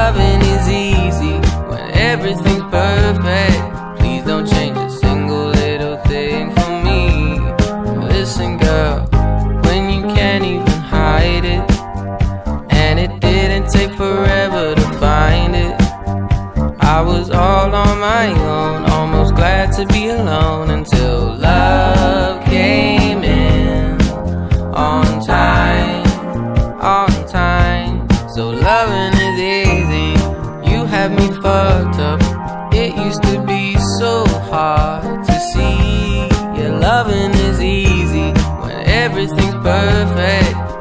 loving is easy when everything's perfect. Please don't change a single little thing for me. Listen girl, when you can't even hide it, and it didn't take forever to find it. I was all on my own, almost glad to be alone, until love came in on time, on time. So loving is easy, you have me fucked up. It used to be so hard to see. Yeah, loving is easy when everything's perfect.